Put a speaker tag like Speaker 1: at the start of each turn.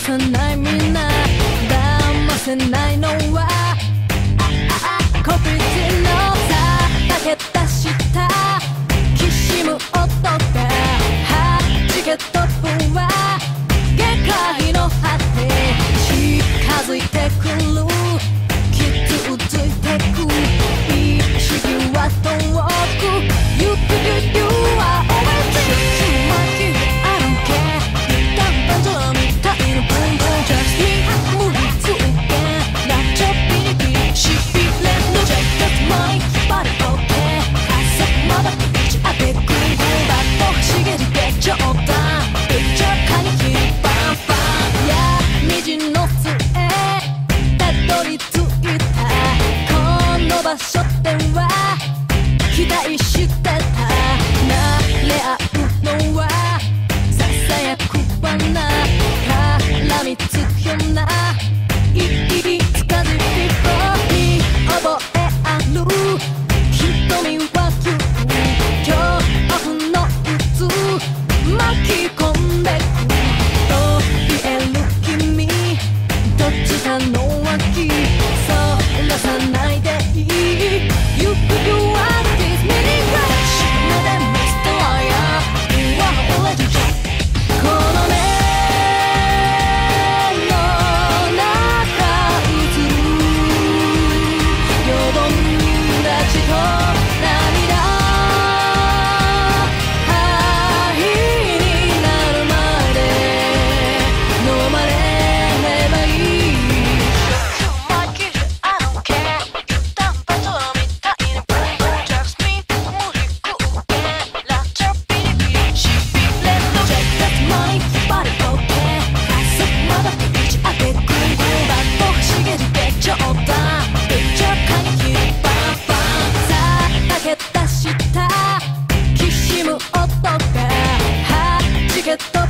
Speaker 1: さないみんな騙せないのはコピー機のさだけ出したきしむ音がはじけ飛ぶわ限界の果て近づいてくる傷ついてく意識は遠くゆくゆくは場所では期待してた慣れ合うのはささやくはな絡みつくようないつかじりに覚えある瞳は急恐怖の渦巻き込んでく飛びえる君どっちかの脇そらさないでYou are this many rush 目で見捨てろよ You are already dead この目の中映るよどんだ血と涙灰になるまで飲まれればいい You like it, I don't care 淡々ときしむ音がはじけ飛ぶ